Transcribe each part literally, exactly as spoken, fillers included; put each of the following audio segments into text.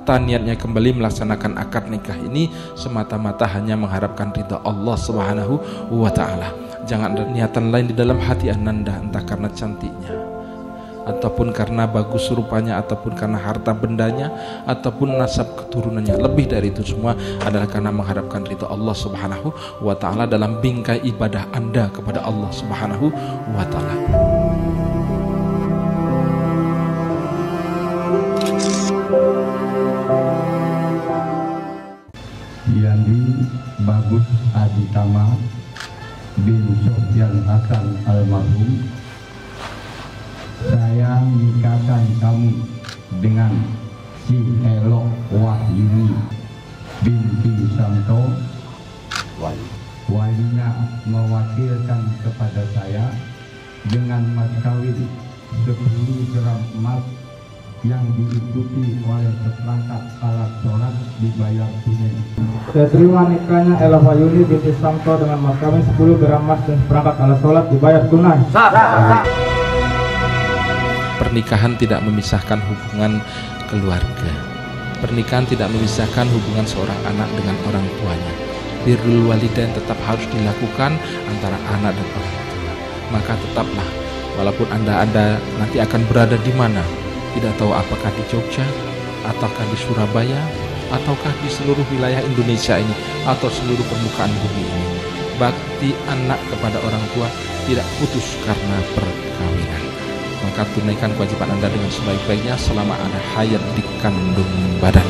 semata-mata niatnya kembali melaksanakan akad nikah ini semata-mata hanya mengharapkan ridha Allah Subhanahu wa ta'ala. Jangan ada niatan lain di dalam hati Ananda, entah karena cantiknya, ataupun karena bagus rupanya, ataupun karena harta bendanya, ataupun nasab keturunannya. Lebih dari itu semua adalah karena mengharapkan ridha Allah Subhanahu wa ta'ala dalam bingkai ibadah Anda kepada Allah Subhanahu wa ta'ala. Yani Bagus Aditama bin Sofyan Hasan almarhum, saya nikahkan kamu dengan si Elok Wahyuni binti Santo. Walinya mewakilkan kepada saya dengan mas kawin sepuluh gram emas yang diikuti oleh seperangkat alat sholat dibayar tunai. Saya terima nikahnya Ella Wahyuni binti Samto dengan mas kawin sepuluh gram emas dan seperangkat alat sholat dibayar tunai. Pernikahan tidak memisahkan hubungan keluarga. Pernikahan tidak memisahkan hubungan seorang anak dengan orang tuanya. Birrul walidain tetap harus dilakukan antara anak dan orang tua. Maka tetaplah, walaupun anda-anda nanti akan berada di mana, tidak tahu apakah di Jogja, ataukah di Surabaya, ataukah di seluruh wilayah Indonesia ini, atau seluruh permukaan bumi ini, bakti anak kepada orang tua tidak putus karena perkawinan. Maka tunaikan kewajiban Anda dengan sebaik-baiknya selama ada hayat di kandung badan.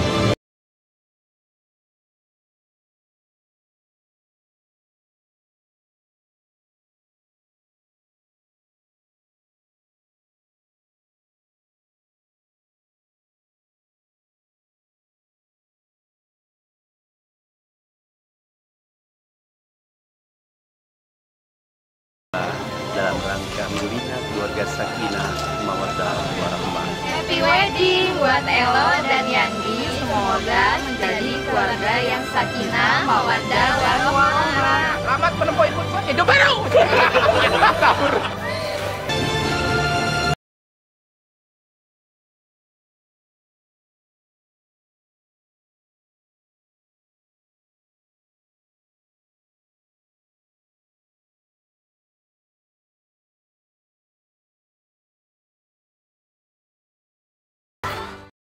Dalam rangka membina keluarga sakinah, mawaddah, warahmah. Happy wedding buat Elo dan Yandi. Semoga menjadi keluarga yang sakinah, mawaddah, warahmah. Selamat menempuh hidup baru.